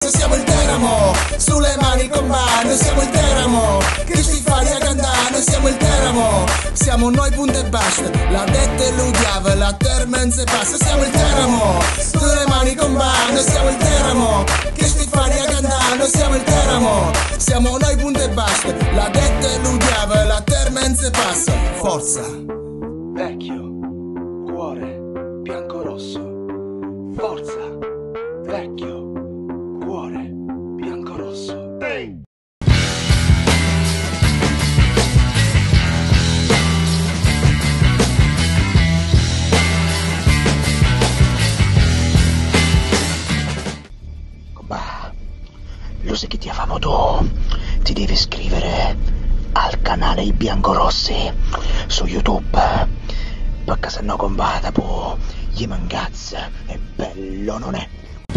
Noi siamo il Teramo, sulle mani con mano, noi siamo il Teramo, che ci fa a cantare, noi siamo il Teramo. Siamo noi punto e basta, la detta e l'udiava, la terra non si passa. Siamo il Teramo, sulle mani con mano, noi siamo il Teramo, che ci fa a cantare, noi siamo il Teramo. Siamo noi punto e basta, la detta e l'udiava, la terra non si passa. Forza. Vecchio, cuore, bianco-rosso. Forza, vecchio, cuore, bianco-rosso. Hey! Ma lo sai che ti famo tu? Ti devi iscrivere al canale I Biancorossi su YouTube, perché se no combatta poi gli mangazza, è bello non è?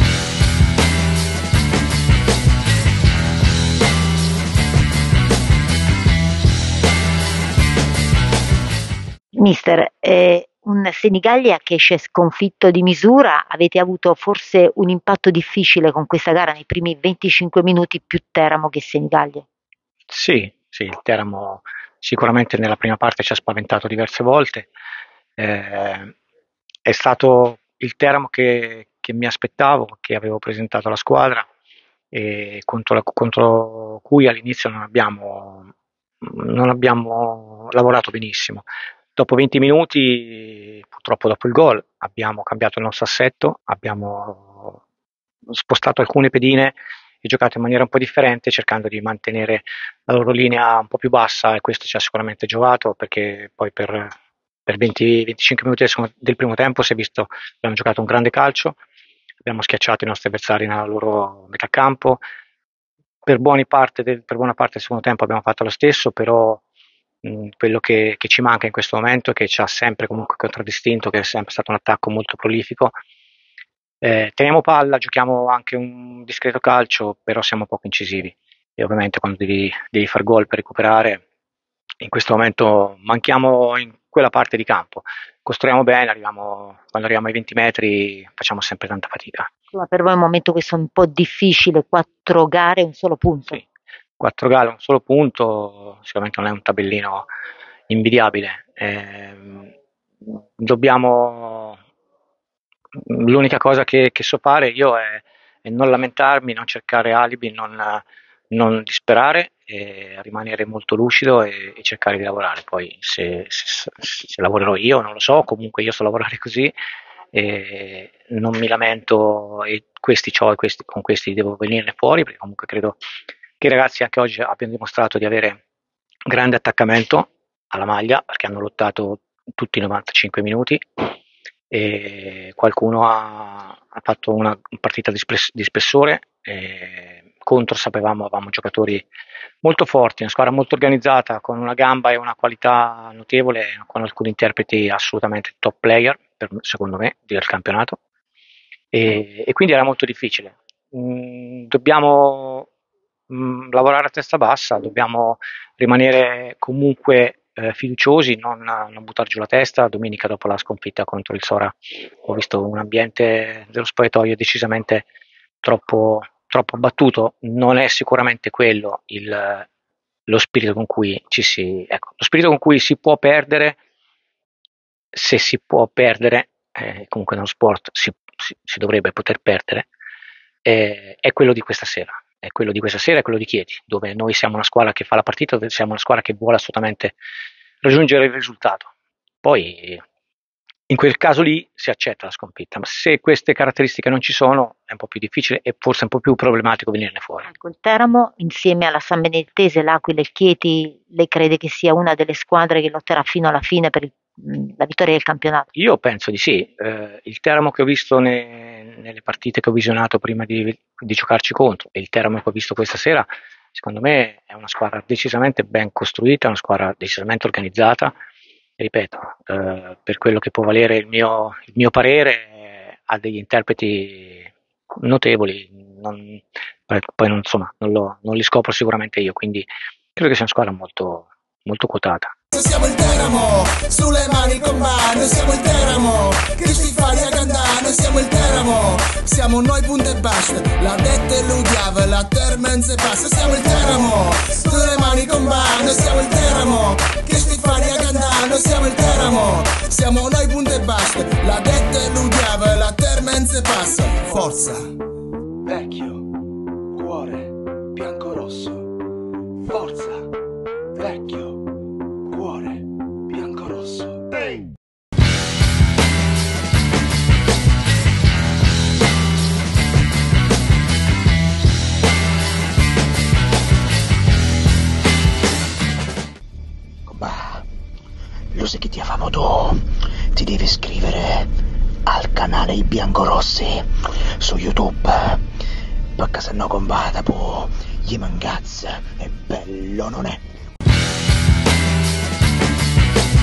Mister, un Senigallia che esce sconfitto di misura, avete avuto forse un impatto difficile con questa gara nei primi 25 minuti, più Teramo che Senigallia? Sì, il Teramo sicuramente nella prima parte ci ha spaventato diverse volte. È stato il Teramo che mi aspettavo, che avevo presentato alla squadra e contro cui all'inizio non abbiamo lavorato benissimo. Dopo 20 minuti, purtroppo dopo il gol, abbiamo cambiato il nostro assetto, abbiamo spostato alcune pedine e giocato in maniera un po' differente, cercando di mantenere la loro linea un po' più bassa, e questo ci ha sicuramente giovato, perché poi per 20-25 minuti del primo tempo si è visto che abbiamo giocato un grande calcio, abbiamo schiacciato i nostri avversari nella loro metà campo. Per buona parte del secondo tempo abbiamo fatto lo stesso, però quello che ci manca in questo momento, e che ci ha sempre comunque contraddistinto, che è sempre stato un attacco molto prolifico. Teniamo palla, giochiamo anche un discreto calcio, però siamo poco incisivi, e ovviamente quando devi far gol per recuperare, in questo momento manchiamo in quella parte di campo. Costruiamo bene, quando arriviamo ai 20 metri facciamo sempre tanta fatica. Ma per voi è un momento questo un po' difficile, 4 gare, un solo punto? Sì, 4 gare, un solo punto, sicuramente non è un tabellino invidiabile. L'unica cosa che so fare io è non lamentarmi, non cercare alibi, non disperare, e rimanere molto lucido e cercare di lavorare. Poi se lavorerò io non lo so, comunque io so lavorare così, e non mi lamento, e con questi devo venirne fuori, perché comunque credo che i ragazzi anche oggi abbiano dimostrato di avere grande attaccamento alla maglia, perché hanno lottato tutti i 95 minuti, e qualcuno ha fatto una partita di spessore. Contro avevamo giocatori molto forti, una squadra molto organizzata, con una gamba e una qualità notevole, con alcuni interpreti assolutamente top player, secondo me, del campionato, e quindi era molto difficile. Dobbiamo lavorare a testa bassa, dobbiamo rimanere comunque fiduciosi, non buttare giù la testa. Domenica, dopo la sconfitta contro il Sora, ho visto un ambiente dello spogliatoio decisamente troppo battuto. Non è sicuramente quello lo spirito con cui lo spirito con cui si può perdere, se si può perdere, comunque nello sport si dovrebbe poter perdere, è quello di questa sera. È quello di questa sera, è quello di Chieti, dove noi siamo una squadra che fa la partita, siamo una squadra che vuole assolutamente raggiungere il risultato. Poi in quel caso lì si accetta la sconfitta, ma se queste caratteristiche non ci sono è un po' più difficile e forse un po' più problematico venirne fuori. Ecco, il Teramo insieme alla San Benedettese, l'Aquila e il Chieti, lei crede che sia una delle squadre che lotterà fino alla fine per la vittoria del campionato? Io penso di sì. Il Teramo che ho visto nelle partite che ho visionato prima di giocarci contro, e il Teramo che ho visto questa sera, secondo me è una squadra decisamente ben costruita, una squadra decisamente organizzata. Ripeto, per quello che può valere il mio parere, ha degli interpreti notevoli, poi non li scopro sicuramente io, quindi credo che sia una squadra molto, molto quotata. Siamo il Teramo, sulle mani con mano, siamo il Teramo, Cristi Faria Candano, siamo il Teramo, siamo noi punto e basta, la detta e l'udiava, la termen se passa, siamo il Teramo, sulle mani con mano, siamo il Teramo, Cristi Faria Candano, siamo il Teramo, siamo noi punto e basta, la detta e l'udiava, la termen se passa, forza. Vecchio, cuore, bianco-rosso, forza, vecchio, cuore, bianco-rosso. Ehi! Ma lo sai che ti famo tu? Ti devi iscrivere al canale I Biancorossi su YouTube, perché se no combata poi gli mangazza, è bello non è?